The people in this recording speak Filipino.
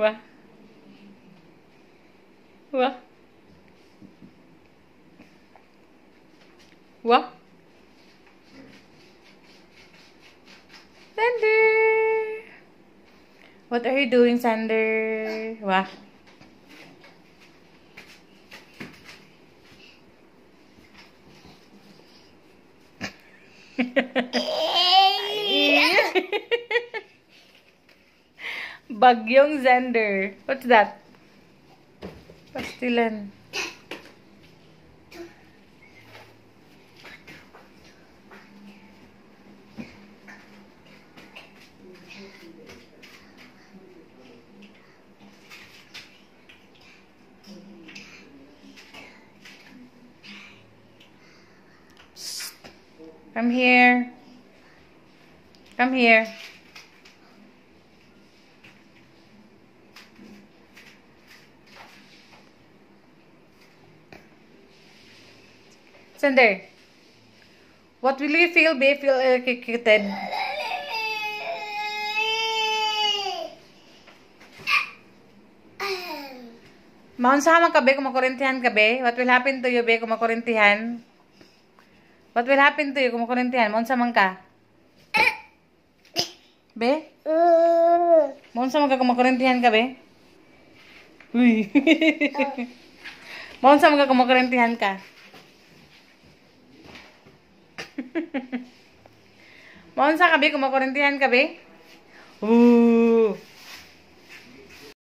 Wah. Wah. Wah. Sander. What are you doing, Sander? Wah. Bagyong Xander. What's that? Pastilan. Come here. Come here. Sander, what will you feel, babe? Feel electrocuted? Maunsa man ka, be, kung makurintihan ka, be? What will happen to you, be, kung makurintihan? What will happen to you kung makurintihan? Maunsa man ka? Be? Maunsa man ka kung makurintihan ka, be? Uy. Maunsa man ka kung makurintihan ka? Maunsa ka, be, kung makurintihan ka, be? Ooh.